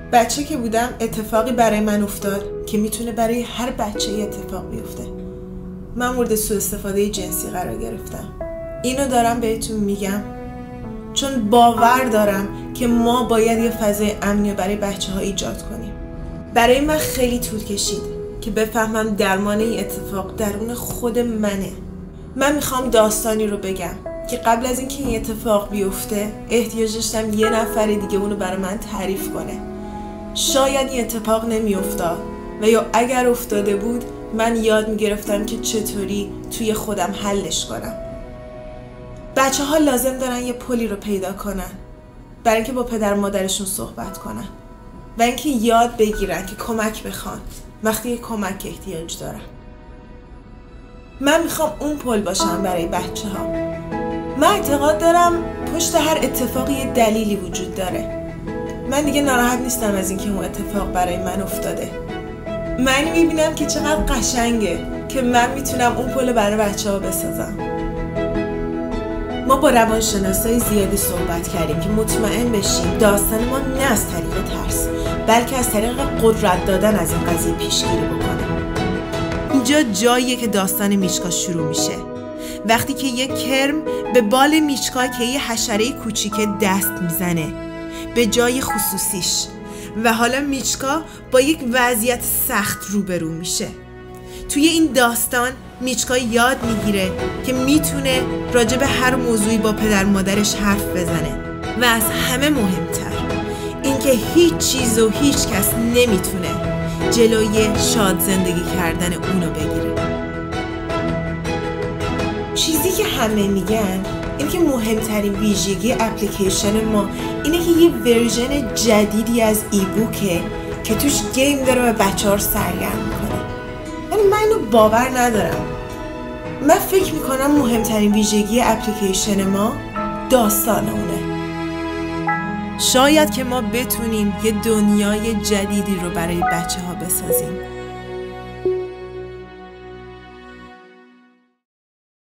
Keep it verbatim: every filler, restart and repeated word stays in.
بچه که بودم اتفاقی برای من افتاد که میتونه برای هر بچه ای اتفاق بیفته. من مورد سوء استفاده جنسی قرار گرفتم. اینو دارم بهتون میگم چون باور دارم که ما باید یه فضای امنی برای بچه ها ایجاد کنیم. برای من خیلی طول کشید که بفهمم درمان این اتفاق درون خود منه. من میخوام داستانی رو بگم که قبل از اینکه این اتفاق بیفته احتیاج داشتم یه نفر دیگه اونو برای من تعریف کنه. شاید این اتفاق نمیافتاد و یا اگر افتاده بود من یاد میگرفتم که چطوری توی خودم حلش کنم. بچه ها لازم دارن یه پلی رو پیدا کنن برای اینکه با پدر مادرشون صحبت کنن و اینکه یاد بگیرن که کمک بخوان وقتی یه کمک احتیاج دارن. من میخوام اون پل باشم برای بچه ها. من اعتقاد دارم پشت هر اتفاقی یه دلیلی وجود داره. من دیگه ناراحت نیستم از اینکه اون اتفاق برای من افتاده. من میبینم که چقدر قشنگه که من میتونم اون پل برای بچه ها بسازم. ما با روانشناسای زیادی صحبت کردیم که مطمئن بشیم داستان ما نه از طریق ترس بلکه از طریق قدرت دادن از این قضیه پیشگیری بکنه. اینجا جاییه که داستان میچکا شروع میشه. وقتی که یک کرم به بال میچکا که یه حشره کوچیکه دست میزنه به جای خصوصیش و حالا میچکا با یک وضعیت سخت روبرو میشه. توی این داستان میچکا یاد میگیره که میتونه راجع به هر موضوعی با پدر مادرش حرف بزنه و از همه مهمتر اینکه هیچ چیز و هیچ کس نمیتونه جلوی شاد زندگی کردن اونو بگیره. چیزی که همه میگن اینه که مهمترین ویژگی اپلیکیشن ما اینه که یه ورژن جدیدی از ای بوکه که توش گیم داره و بچه ها رو سرگرم میکنه. ولی من اینو باور ندارم. من فکر میکنم مهمترین ویژگی اپلیکیشن ما داستان اونه. شاید که ما بتونیم یه دنیای جدیدی رو برای بچه ها بسازیم